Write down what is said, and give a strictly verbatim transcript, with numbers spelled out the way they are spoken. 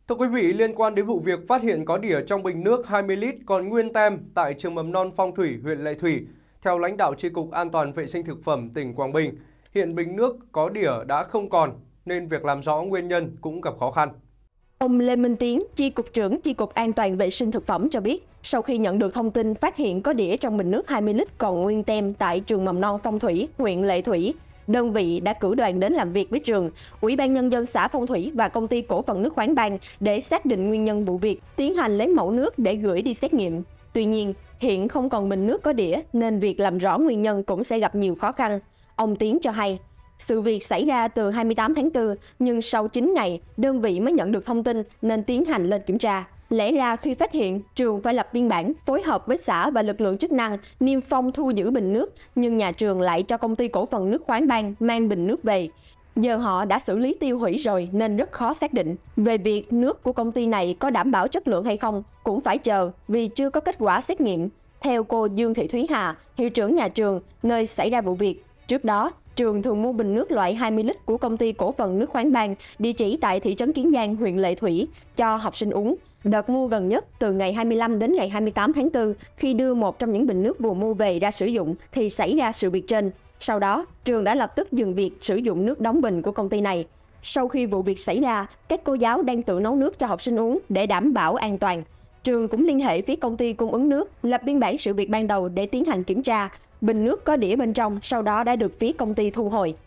Thưa quý vị, liên quan đến vụ việc phát hiện có đỉa trong bình nước hai mươi lít còn nguyên tem tại trường mầm non Phong Thủy, huyện Lệ Thủy, theo lãnh đạo Chi cục An toàn vệ sinh thực phẩm tỉnh Quảng Bình, hiện bình nước có đỉa đã không còn nên việc làm rõ nguyên nhân cũng gặp khó khăn. Ông Lê Minh Tiến, Chi cục trưởng Chi cục An toàn vệ sinh thực phẩm cho biết, sau khi nhận được thông tin phát hiện có đĩa trong bình nước hai mươi lít còn nguyên tem tại trường mầm non Phong Thủy, huyện Lệ Thủy, đơn vị đã cử đoàn đến làm việc với trường, Ủy ban Nhân dân xã Phong Thủy và Công ty Cổ phần Nước Khoáng Bang để xác định nguyên nhân vụ việc, tiến hành lấy mẫu nước để gửi đi xét nghiệm. Tuy nhiên, hiện không còn bình nước có đĩa nên việc làm rõ nguyên nhân cũng sẽ gặp nhiều khó khăn. Ông Tiến cho hay, sự việc xảy ra từ hai mươi tám tháng tư, nhưng sau chín ngày, đơn vị mới nhận được thông tin nên tiến hành lên kiểm tra. Lẽ ra khi phát hiện, trường phải lập biên bản, phối hợp với xã và lực lượng chức năng, niêm phong thu giữ bình nước, nhưng nhà trường lại cho Công ty Cổ phần Nước Khoáng Bang mang bình nước về. Giờ họ đã xử lý tiêu hủy rồi nên rất khó xác định. Về việc nước của công ty này có đảm bảo chất lượng hay không, cũng phải chờ vì chưa có kết quả xét nghiệm. Theo cô Dương Thị Thúy Hà, hiệu trưởng nhà trường, nơi xảy ra vụ việc, trước đó, trường thường mua bình nước loại hai mươi lít của Công ty Cổ phần Nước Khoáng Bang, địa chỉ tại thị trấn Kiến Giang, huyện Lệ Thủy, cho học sinh uống. Đợt mua gần nhất từ ngày hai mươi lăm đến ngày hai mươi tám tháng tư, khi đưa một trong những bình nước vừa mua về ra sử dụng thì xảy ra sự việc trên. Sau đó, trường đã lập tức dừng việc sử dụng nước đóng bình của công ty này. Sau khi vụ việc xảy ra, các cô giáo đang tự nấu nước cho học sinh uống để đảm bảo an toàn. Trường cũng liên hệ phía công ty cung ứng nước, lập biên bản sự việc ban đầu để tiến hành kiểm tra. Bình nước có đĩa bên trong, sau đó đã được phía công ty thu hồi.